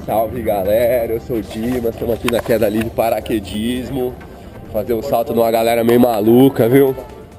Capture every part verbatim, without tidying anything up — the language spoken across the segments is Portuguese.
Salve galera, eu sou o Dimas, estamos aqui na queda livre paraquedismo. Fazer um salto numa galera meio maluca, viu?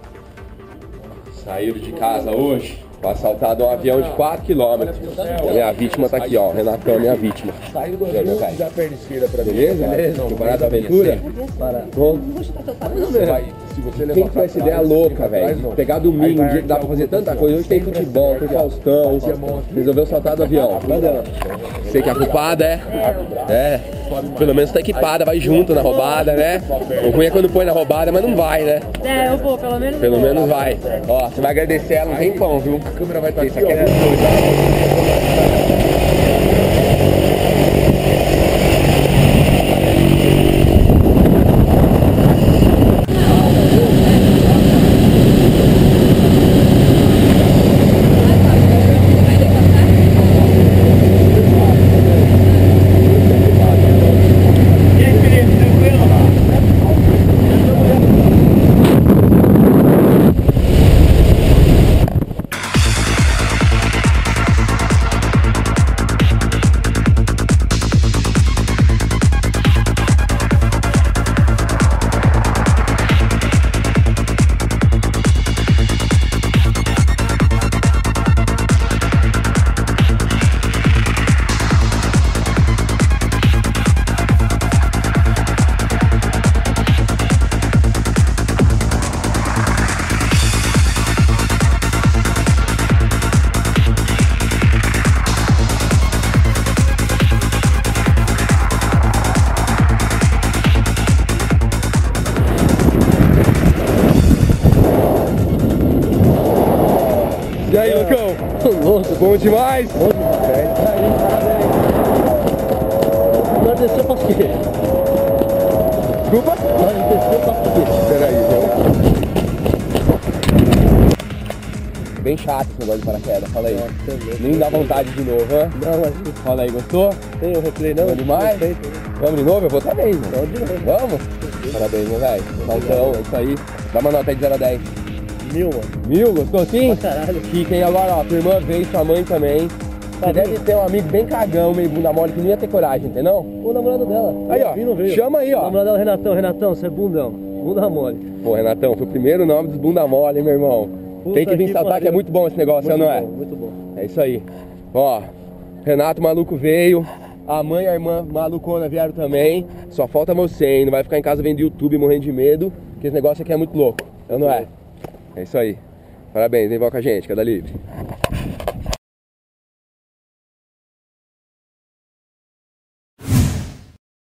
Saíram de casa hoje para saltar de um avião de quatro quilômetros. A minha vítima tá aqui, ó. Renatão é minha vítima. Saiu do avião já perdiceira pra beleza? Beleza? Preparado a aventura? Bom. Se você Quem foi essa ideia louca, velho? Pegar domingo, um dia que dá pra fazer tanta coisa. Hoje tem futebol, tem Faustão. Resolveu saltar do avião. Você que é culpada, é? É. Pelo menos tá equipada, vai junto na roubada, né? O ruim é quando põe na roubada, mas não vai, né? É, eu vou, pelo menos. Pelo menos vai. Ó, você vai agradecer ela um tempão, viu? A câmera vai estar aqui, aqui, ó. E aí, loucão? Louco, Bom demais? bom demais. Agora desceu pra quê? Desculpa? Agora desceu pra quê? Peraí, viu? Bem chato esse negócio de paraquedas, fala aí. Nossa, Nem dá vontade de novo, hã? não, mas Fala aí, gostou? tem o replay não? Bom demais? Tem, Vamos de novo? Eu vou também, mano. Vamos de novo. Vamos? Parabéns, meu velho. Então, é isso aí. Dá uma nota aí de zero a dez. Mil, mano. Mil? Gostou sim? Pra caralho. Chique, hein? Agora, ó, tua irmã veio, sua mãe também. Você deve ter um amigo bem cagão, meio bunda mole, que não ia ter coragem, entendeu? O namorado dela. Aí, ó, Vim, não veio. chama aí, O ó. namorado dela, Renatão. Renatão, você é bundão. Bunda mole. Pô, Renatão, foi o primeiro nome dos bunda mole, hein, meu irmão? Puta Tem que vir que saltar pariu. que é muito bom esse negócio, Muito não é? bom, muito bom. É isso aí. Ó, Renato maluco veio, a mãe e a irmã malucona vieram também. Só falta você, hein? Não vai ficar em casa vendo YouTube morrendo de medo, porque esse negócio aqui é muito louco, não é? É isso aí. Parabéns, vem, volta com a gente, queda livre.